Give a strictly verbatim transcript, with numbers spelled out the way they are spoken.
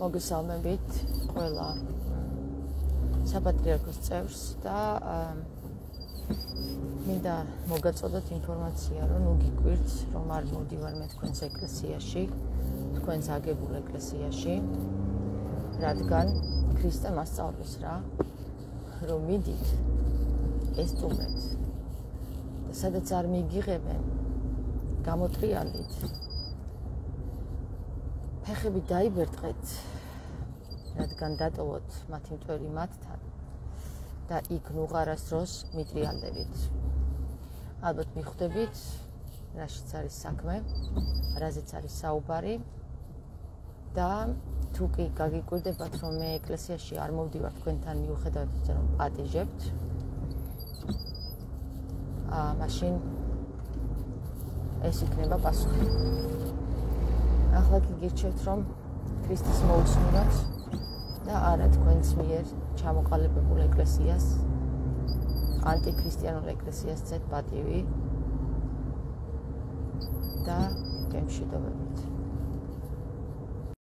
მოგესალმებით ყველა საპატრიარქოს წევრს და მინდა მოგაწოდოთ ინფორმაცია, რომ ნუ გიკვირთ, რომ არ მოვდივარ მე თქვენს ეკლესიაში, თქვენს აგებულ ეკლესიაში, რადგან ქრისტე მასწავლის რა, რომ მიდით ესტუმრეთ და სადაც არ მიგიღებენ გამოტრიალით, ფეხები დაიბერტყეთ, რადგან დატოვოთ მათი მტვერი მათთან და იქ ნუ არასდროს მიტრიალდებით. ალბათ მიხვდებით, რაშიც არის საქმე, რაზეც არის საუბარი და თუ კი გაგიკვირდებათ, რომ მე ეკლესიაში არ მოვდივარ თქვენთან მიუხედავად რომ პატიჟებთ, აა მაშინ ეს იქნება პასუხი. ახლა კი გირჩევთ, რომ ქრისტეს მოусმინოთ და არა თქვენს მიერ ჩამოყალიბებულ ეკლესიას, ანტიქრისტიანულ ეკლესიას ცეთ პატივი და გემშვიდობებით.